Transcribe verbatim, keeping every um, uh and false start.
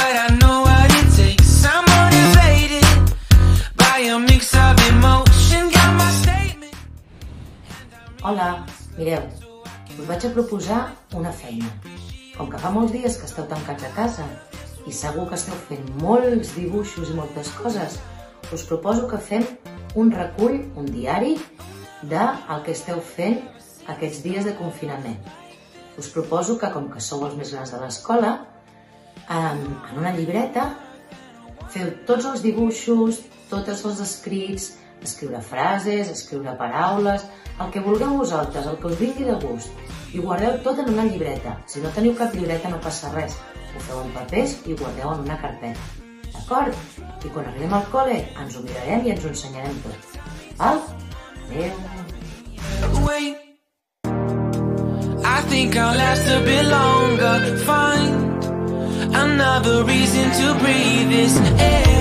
but I know what it takes. I'm motivated by a mix of emotion. Got my statement. Hola, mireu, us vaig a proposar una feina. Com que fa molts dies que esteu tancats a casa i segur que esteu fent molts dibuixos i moltes coses, us proposo que fem un recull, un diari, del que esteu fent aquests dies de confinament. Us proposo que, com que sou els més grans de l'escola, en una llibreta feu tots els dibuixos, tots els escrits, escriure frases, escriure paraules, el que vulgueu vosaltres, el que us vingui de gust, i ho guardeu tot en una llibreta. Si no teniu cap llibreta no passa res, ho feu en papers i ho guardeu en una carpeta. D'acord? I quan arribem al col·le ens ho mirarem i ens ho ensenyarem tot. Val? Adéu! Wait, I think I'll last a bit longer. Find another reason to breathe this air.